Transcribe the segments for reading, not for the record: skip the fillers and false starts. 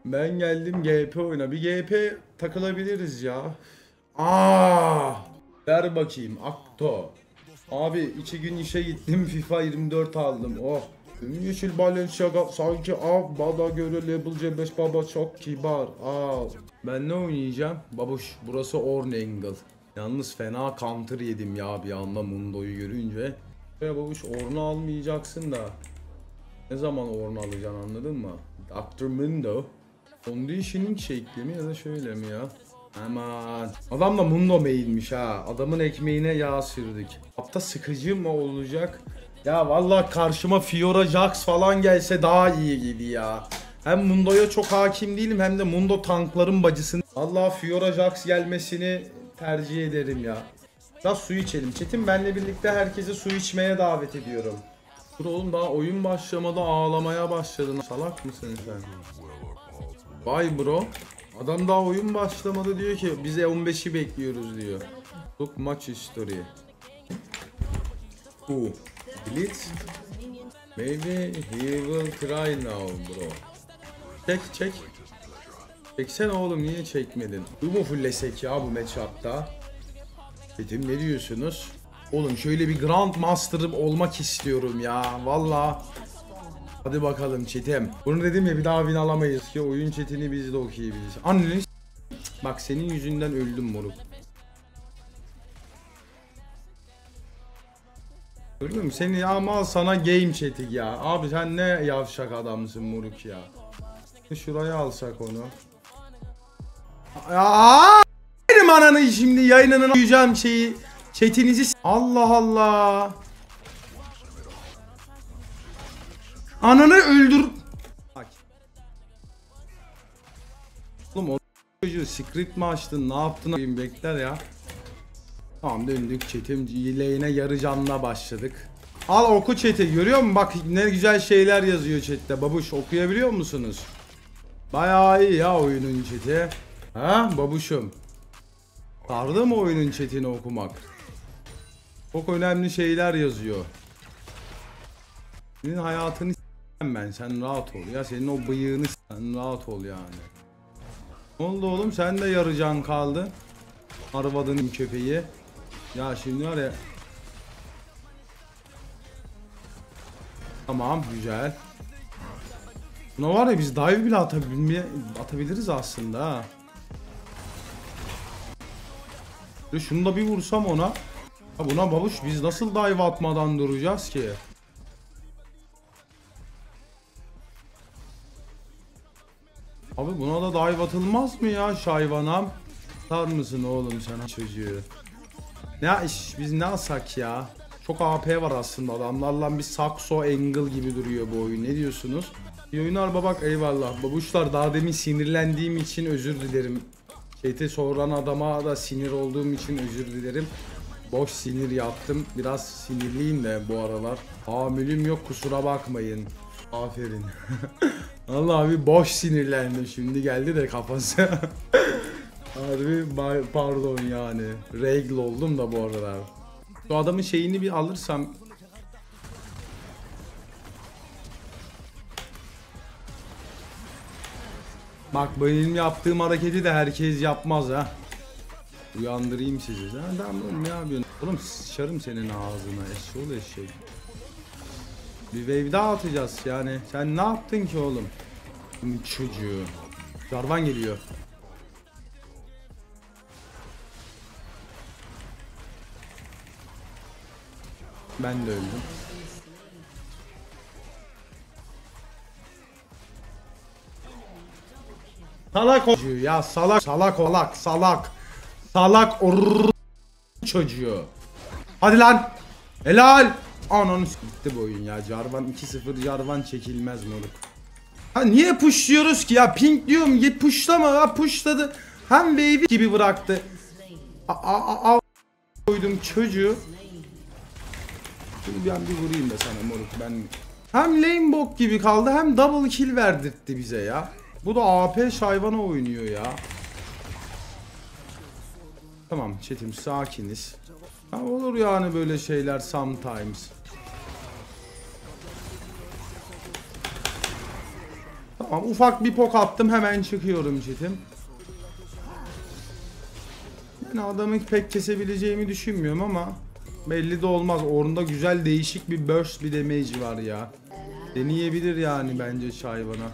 Ben geldim GP oyna. Bir GP takılabiliriz ya. Aa! Ver bakayım Akto. Abi 2 gün işe gittim, FIFA 24 aldım. Oh. Yeşil Balenciaga sanki bana göre Level C5 baba çok kibar. Al. Ben ne oynayacağım? Babuş burası Ornangle. Yalnız fena counter yedim ya bir anda Mundo'yu görünce. Ya babuş Orn'u almayacaksın da. Ne zaman Orn'u alacaksın anladın mı? Dr. Mundo. Conditioning şekli mi ya da şöyle mi ya? Aman. Adam da Mundo main'miş ha. Adamın ekmeğine yağ sürdük. Hatta sıkıcı mı olacak? Ya vallahi karşıma Fiora Jax falan gelse daha iyi gibi ya. Hem Mundo'ya çok hakim değilim hem de Mundo tankların bacısını. Vallahi Fiora Jax gelmesini tercih ederim ya. Biraz su içelim. Çetin benle birlikte herkese su içmeye davet ediyorum. Dur oğlum daha oyun başlamadı ağlamaya başladın. Salak mısın sen? Vay bro. Adam daha oyun başlamadı diyor ki bize 15'i bekliyoruz diyor. Look much history. Blitz. Maybe he will try now bro. Çek. Çeksene oğlum niye çekmedin? Bu mu fullesek ya bu matchup'ta? Dedim ne diyorsunuz? Oğlum şöyle bir Grandmaster olmak istiyorum ya valla. Hadi bakalım çetim. Bunu dedim ya bir daha win alamayız ki oyun chatini biz de okuyabiliriz. Anneni bak senin yüzünden öldüm moruk. Gördün mü seni ya mal sana game chat'i ya. Abi sen ne yavşak adamsın moruk ya. Şuraya alsak onu. Ya benim ananı şimdi yayınının uyuyacağım şeyi chatinizi Allah Allah. Ananı öldür. Oğlum o çocuğu script mi açtın ne yaptın bekler ya. Tamam döndük chatim lane'e yarı canla başladık. Al oku chat'i görüyor musun bak ne güzel şeyler yazıyor chatte babuş okuyabiliyor musunuz? Bayağı iyi ya oyunun chat'i. Ha babuşum. Sardı mı oyunun chat'ini okumak? Çok önemli şeyler yazıyor. Senin hayatını ben sen rahat ol ya senin o bıyığını sen rahat ol yani. Ne oldu oğlum sen de yarı can kaldı. Arvadının köpeği. Ya şimdi var ya. Tamam güzel. Buna var ya biz dive bile atabiliriz aslında ha. Şunu da bir vursam ona. Ha buna babuş biz nasıl dive atmadan duracağız ki? Abi buna da dive atılmaz mı ya şayvanam? Atar mısın oğlum sen çocuğu? Ne iş biz ne alsak ya? Çok AP var aslında adamlarla bir Saxo Angle gibi duruyor bu oyun ne diyorsunuz? İyi oyunlar babak eyvallah. Babuşlar daha demin sinirlendiğim için özür dilerim. Chat'e soran adama da sinir olduğum için özür dilerim. Boş sinir yaptım. Biraz sinirliyim de bu aralar. Tahammülüm yok kusura bakmayın. Aferin. Allah abi boş sinirlendim şimdi geldi de kafası. Harbi pardon yani. Regl oldum da bu aralar. Şu adamın şeyini bir alırsam. Bak benim yaptığım hareketi de herkes yapmaz ha. Uyandırayım sizi. Ha tamam oğlum ne yapıyorsun? Oğlum sıçarım senin ağzına eşşoğlu eşek. Bir wave daha atacağız yani. Sen ne yaptın ki oğlum? Çocuğu. Jarvan geliyor. Ben de öldüm. Salak o ya salak çocuğu. Hadi lan. Helal. Ananı gitti bu oyun ya. Jarvan 2-0 Jarvan çekilmez moruk. Ha niye pushluyoruz ki ya? Pink diyorum git pushlama ha pushladı. Hem wave gibi bıraktı. Koydum çocuğu. Şimdi bir vurayım da sana moruk ben. Hem lane bok gibi kaldı hem double kill verdirtti bize ya. Bu da AP şayvana oynuyor ya. Tamam chatim sakiniz. Ha, olur yani böyle şeyler sometimes. Tamam, ufak bir pok attım, hemen çıkıyorum çetim. Yani adamı pek kesebileceğimi düşünmüyorum ama belli de olmaz. Orunda güzel değişik bir burst bir damage var ya. Deneyebilir yani bence Shyvana.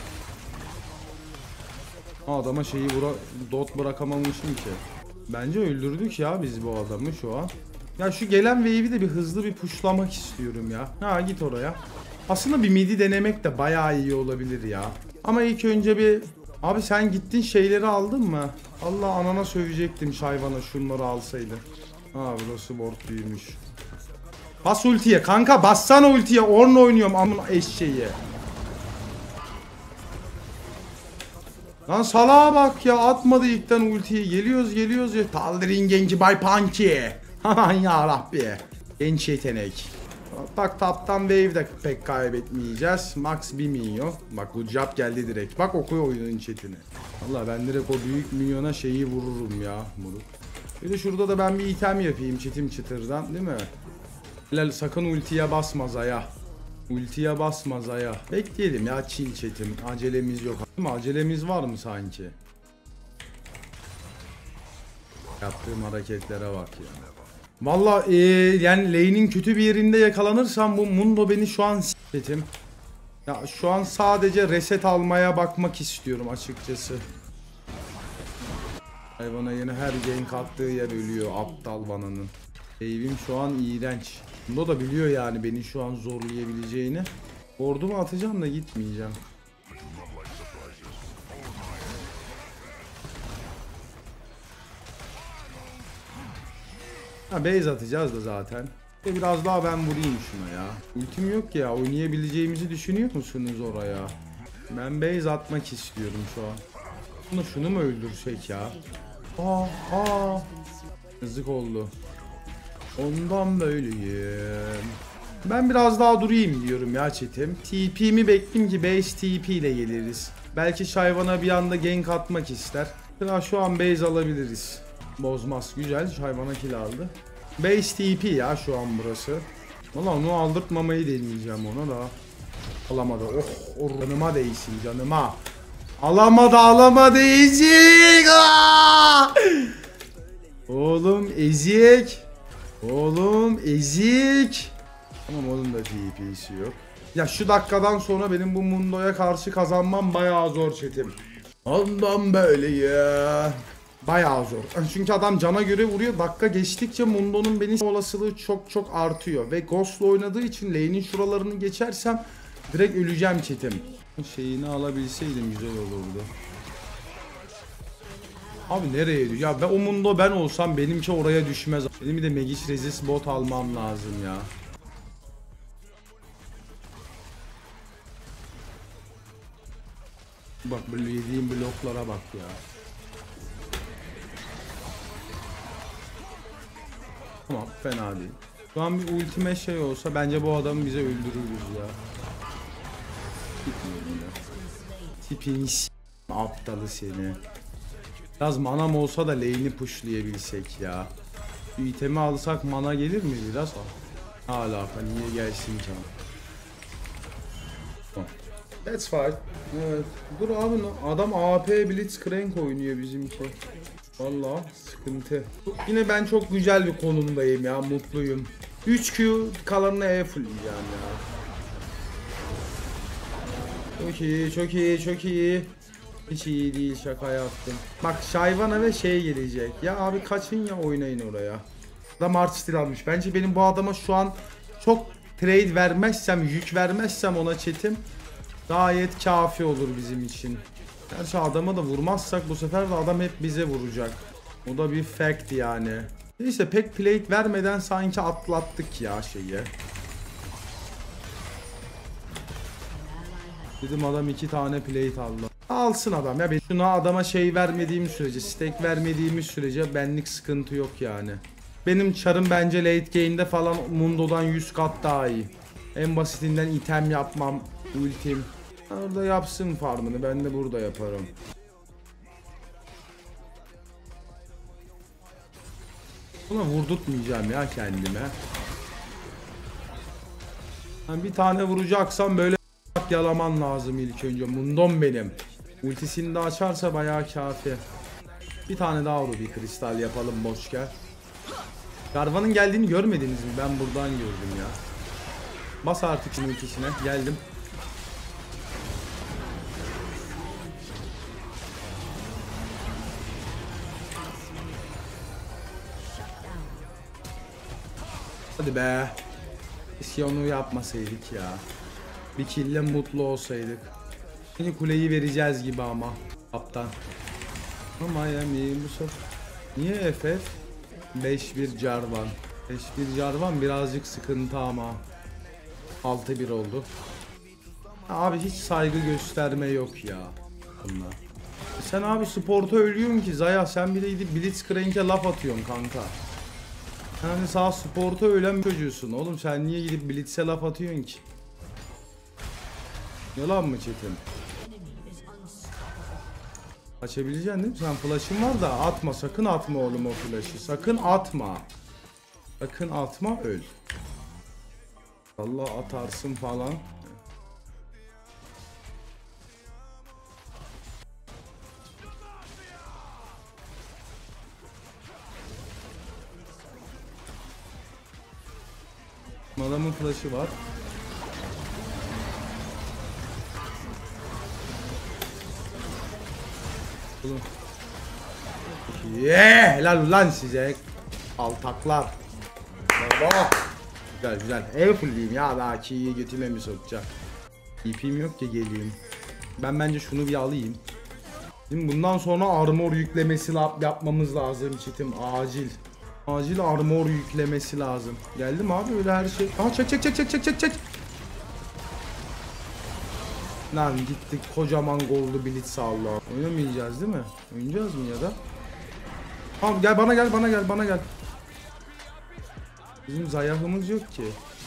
Adama şeyi dot bırakamamışım ki. Bence öldürdük ya biz bu adamı şu an. Ya şu gelen wave'i de bir hızlı bir pushlamak istiyorum ya. Ha, git oraya. Aslında bir midi denemek de bayağı iyi olabilir ya. Ama ilk önce bir... Abi sen gittin şeyleri aldın mı? Allah, anana sövecektim Shyvana şunları alsaydı. Ha, burası ward büyümüş. Bas ultiye kanka, bassana ultiye. Ornn oynuyorum amına eşeği. Lan salağa bak ya, atmadı ilkten ultiyi. Geliyoruz ya. Taldirin genci by Punky. Aman yarabbi. Genç yetenek. Bak taptan wave de pek kaybetmeyeceğiz. Max 1 milyon. Bak bu job geldi direkt. Bak okuyor oyunun chatini. Valla ben direkt o büyük milyona şeyi vururum ya. Bir de şurada da ben bir item yapayım çetim çıtırdan, değil mi? Helal, sakın ultiye basma Zaya. Ultiye basma Zaya. Bekleyelim ya, chill chatim. Acelemiz yok. Değil mi? Acelemiz var mı sanki? Yaptığım hareketlere bak ya. Valla yani lane'in kötü bir yerinde yakalanırsam bu Mundo beni şu an s**tim. Ya şu an sadece reset almaya bakmak istiyorum açıkçası. Hayvana yine her gank attığı yer ölüyor aptal bananın. Wave'im şu an iğrenç. Mundo da biliyor yani beni şu an zorlayabileceğini. Ordumu atacağım da gitmeyeceğim. Ha, base atacağız da zaten. Biraz daha ben vurayım şuna ya. Ultim yok ya, oynayabileceğimizi düşünüyor musunuz oraya? Ben base atmak istiyorum şu an. Şunu mu öldürsek ya? Yazık oldu. Ondan böyleyim. Ben biraz daha durayım diyorum ya çetim. TP'mi bekleyeyim ki base TP ile geliriz. Belki Shyvana bir anda gank atmak ister. Şu an base alabiliriz. Bozmaz, güzel. Shyvana kill aldı. Base TP ya şu an burası. Valla onu aldırtmamayı deneyeceğim ona da. Alamadı. Oh, canıma değsin canıma. Alamadı ezik. Oğlum ezik. Oğlum ezik. Tamam, onun da TP'si yok. Ya şu dakikadan sonra benim bu Mundo'ya karşı kazanmam bayağı zor çetim. Ondan böyle ya. Bayağı zor. Çünkü adam cana göre vuruyor. Dakika geçtikçe Mundo'nun beni olasılığı çok artıyor. Ve Ghost'la oynadığı için lane'in şuralarını geçersem direkt öleceğim çetim. Şeyini alabilseydim güzel olurdu. Abi nereye diyor? Ya ben o Mundo ben olsam benimki oraya düşmez. Benim bir de Magic Resist bot almam lazım ya. Bak böyle yediğim bloklara bak ya. Tamam, fena değil. Şu an bir ultime şey olsa bence bu adamı bize öldürürüz ya. Gitmiyorum ya. Tipini aptalı seni. Biraz manam olsa da lane'i pushlayabilsek ya. Bir itemi alsak mana gelir mi biraz? Hala niye gelsin ki? That's fine. Evet. Dur abi, adam AP Blitzcrank oynuyor bizimki. Vallahi sıkıntı. Yine ben çok güzel bir konumdayım ya, mutluyum. 3Q kalanını E fullleyeceğim ya. Çok iyi. Hiç iyi değil, şaka yaptım. Bak Shyvana ve şey gelecek. Ya abi kaçın ya, oynayın oraya. Adam art steel almış. Bence benim bu adama şu an çok trade vermezsem, yük vermezsem ona chatim gayet kafi olur bizim için. Gerçi adama da vurmazsak bu sefer de adam hep bize vuracak. O da bir fact yani. İşte pek plate vermeden sanki atlattık ya şeyi. Dedim adam 2 tane plate aldı. Alsın adam ya. Ben şuna adama şey vermediğim sürece, stack vermediğimiz sürece benlik sıkıntı yok yani. Benim çarım bence late game'de falan Mundo'dan 100 kat daha iyi. En basitinden item yapmam, ultim. Orada yapsın farmını, ben de burada yaparım. Buna vurdurtmayacağım ya kendime. Yani bir tane vuracaksam böyle bıçak yalaman lazım ilk önce. Mundom benim. Ultisini de açarsa bayağı kafi. Bir tane daha bir kristal yapalım boşken. Jarvan'ın geldiğini görmediniz mi? Ben buradan gördüm ya. Bas artık ultisine. Geldim. Hadi be. Keşke onu yapmasaydık ya. Bir kille mutlu olsaydık. Şimdi kuleyi vereceğiz gibi ama. Kaptan. Miami bu sefer. Niye FF? 5-1 Jarvan. 5-1 Jarvan birazcık sıkıntı ama. 6-1 oldu. Abi hiç saygı gösterme yok ya. Bunda. Sen abi sporta ölüyorsun ki Zaya, sen bir de gidip Blitzcrank'e laf atıyorsun kanka. Yani sağ sporta ölen çocuğusun oğlum, sen niye gidip Blitz'e laf atıyorsun ki? Yalan mı Çetin? Açabileceksin değil mi? Sen flash'ın var da atma, sakın atma oğlum o flash'ı. Sakın atma. Sakın atma, öl. Allah atarsın falan. Adamın flash'ı var. Oğlum. Yeah! Helal lan size. Altaklar. Baba. Güzel güzel. Ev fullleyeyim ya, daha ki'yi götüme mi sokacak? İpim yok ki geleyim. Ben bence şunu bir alayım. Şimdi bundan sonra armor yüklemesi yapmamız lazım çetim, acil. Acil armor yüklemesi lazım. Geldim abi öyle her şey. Aha çek. Lan gittik kocaman goldu blitz Allah. Oynamayacağız değil mi? Oynayacağız mı ya da? Tamam gel bana gel. Bizim zayahımız yok ki.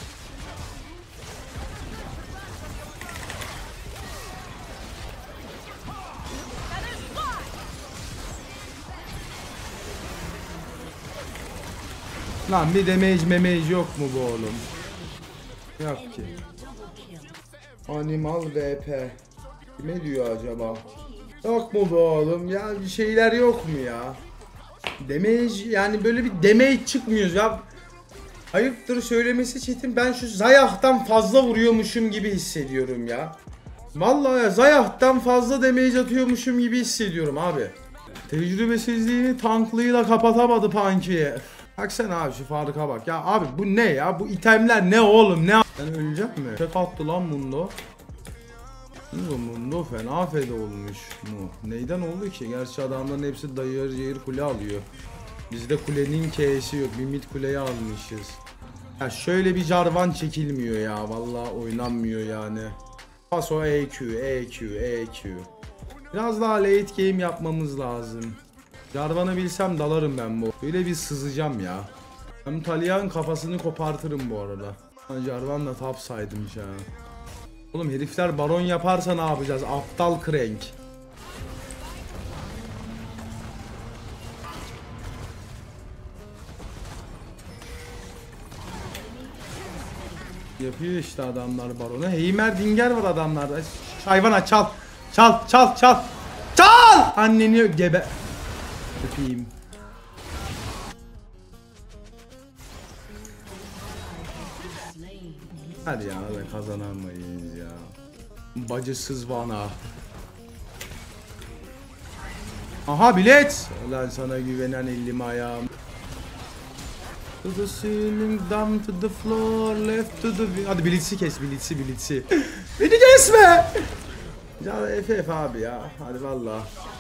Lan bir damage yok mu bu oğlum? Yok ki. Animal VP. Ne diyor acaba? Yok mu bu oğlum? Ya bir şeyler yok mu ya? Damage, yani böyle bir damage çıkmıyoruz ya. Ayıptır söylemesi Çetin, ben şu Zayah'tan fazla vuruyormuşum gibi hissediyorum ya. Vallahi ya, Zayah'tan fazla damage atıyormuşum gibi hissediyorum abi. Tecrübesizliğini tanklığıyla kapatamadı Punky'ye. Baksana abi şu farka bak ya abi, bu ne ya, bu itemler ne oğlum, ne? Ben ölecek mi? Tek attı lan Mundo. Mundo fena feda olmuş mu? Neyden oldu ki? Gerçi adamların hepsi dayır kule alıyor. Bizde kulenin K'si yok. Bir mid kuleyi almışız. Ya şöyle bir Jarvan çekilmiyor ya. Vallahi oynanmıyor yani. Paso EQ. Biraz daha late game yapmamız lazım. Jarvan'ı bilsem dalarım ben bu. Böyle bir sızacağım ya. Hem Talyan kafasını kopartırım bu arada. Jarvan da top saydım ya. Oğlum herifler baron yaparsa ne yapacağız? Aptal crank. Yapıyor işte adamlar baronu. Heimerdinger var adamlarda. Hayvana çal. Çal. Anneni gebe. Öpeyim. Hadi ya, kazanamayız ya. Bacısız bana. Aha bilet. Lan sana güvenen elim ayağım. To the ceiling, down to the floor, left to the... Hadi blitz'i kes, blitz'i. Beni kesme. Ya FF abi ya. Hadi valla.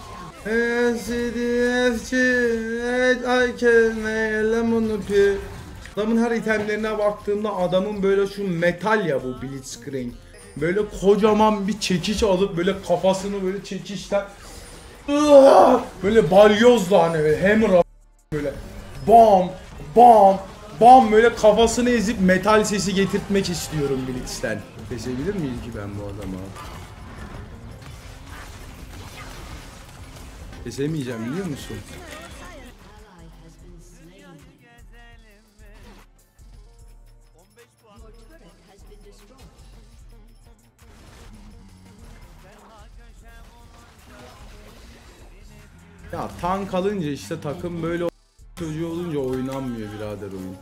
Adamın her itemlerine baktığımda adamın böyle şu metal ya, bu Blitzcrank. Böyle kocaman bir çekiç alıp böyle kafasını böyle çekişten böyle balyozla, hani böyle hammer böyle bam böyle kafasını ezip metal sesi getirtmek istiyorum Blitz'ten. Kesebilir miyim ki ben bu adama? Kesemeyeceğim biliyor musun? Ya tank alınca işte takım böyle çocuğu olunca oynanmıyor birader oyun.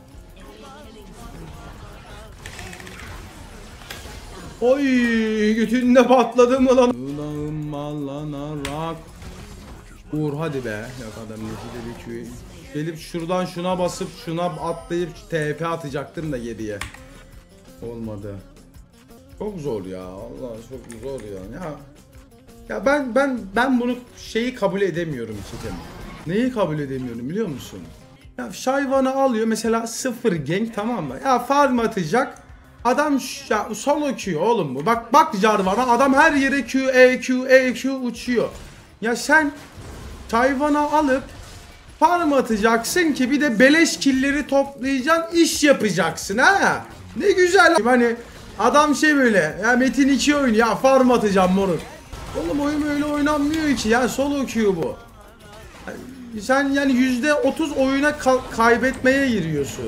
Oy götünde patladı mı lan? Lanarak. Uğur hadi be. Yok adam nefide bir gelip şuradan şuna basıp şuna atlayıp TP atacaktım da geriye. Olmadı. Çok zor ya. Allah çok zor ya. Ya ben bunu şeyi kabul edemiyorum Çetin. Neyi kabul edemiyorum biliyor musun? Ya Shyvana alıyor mesela 0 gank, tamam mı? Ya farm atacak. Adam ya solo Q oğlum bu. Bak Jarvan'a adam her yere Q, EQ uçuyor. Ya sen Shyvana alıp farm atacaksın ki bir de beleş killleri toplayacaksın, iş yapacaksın ha. Ne güzel. Hani adam şey böyle ya Metin 2 oyun ya farm atacağım moruk. Oğlum oyun öyle oynanmıyor ki ya, solo queue bu. Sen yani %30 oyuna kaybetmeye giriyorsun.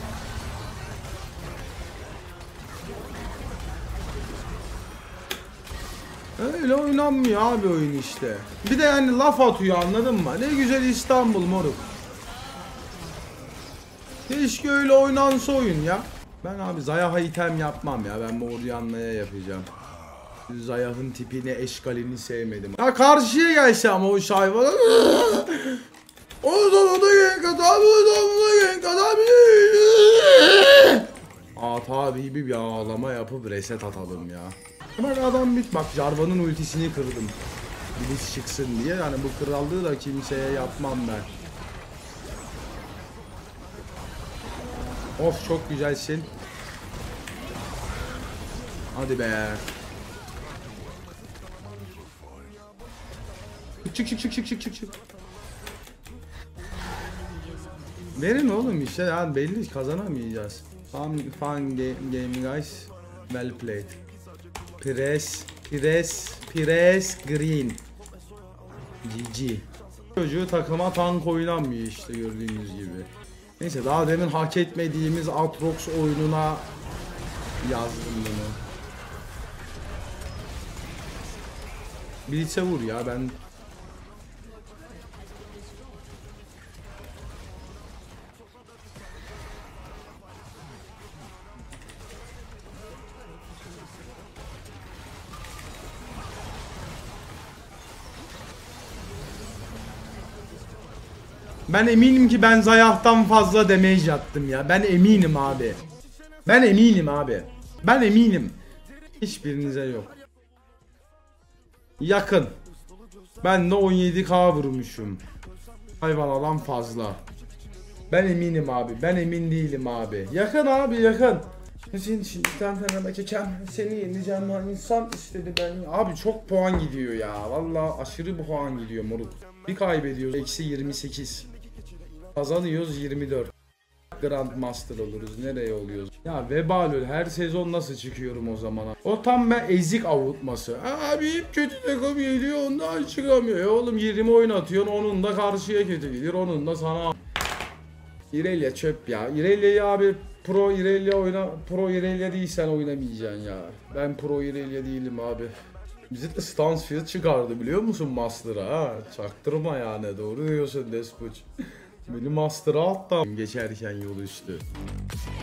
Öyle oynanmıyor abi oyun işte. Bir de yani laf atıyor, anladın mı? Ne güzel İstanbul moruk. Keşke öyle oynansa oyun ya. Ben abi Zayah'a item yapmam ya. Ben Moryanla'ya yapacağım. Zayah'ın tipini, eşkalini sevmedim. Ya karşıya gelse ama o Shyvana. O da gank adam, gank adam. Tabi bir ağlama yapıp reset atalım ya. Bak adam bak Jarvan'ın ultisini kırdım. Blitz çıksın diye, yani bu krallığı da kimseye yapmam ben. Of çok güzelsin. Hadi be. Çık. Verin oğlum işte ya, belli kazanamayacağız. Fun game guys. Well played. Press green. GG. Çocuğu takıma tank oynanmıyor işte gördüğünüz gibi. Neyse daha demin hak etmediğimiz Aatrox oyununa yazdım bunu. Blitz'e vur ya ben. Ben eminim ki ben Zayah'tan fazla damage attım ya. Ben eminim abi. Ben eminim. Hiçbirinize yok. Yakın. Ben de 17k vurmuşum. Hayvanadan fazla. Ben eminim abi. Ben emin değilim abi. Yakın abi yakın. Şimdi seni yeneceğim lan, insan istedi ben. Abi çok puan gidiyor ya. Vallahi aşırı puan gidiyor moruk. Bir kaybediyoruz. Eksi 28. Kazanıyoruz 24. Grandmaster oluruz. Nereye oluyoruz? Ya vebalül her sezon nasıl çıkıyorum o zamana? O tam ben ezik avutması. Abi hep kötü takım geliyor ondan çıkamıyor. Oğlum 20 oynatıyorsun, onun da karşıya kötü gidiyor. Onun da sana. Irelia çöp ya. Irelia'yı abi Pro Irelia değilsen oynamayacaksın ya. Ben Pro Irelia değilim abi. Bizi de Stansfield çıkardı biliyor musun Master'a ha? Çaktırma yani, doğru diyorsun Despuç. Beni Master'a attım geçerken yol üstü.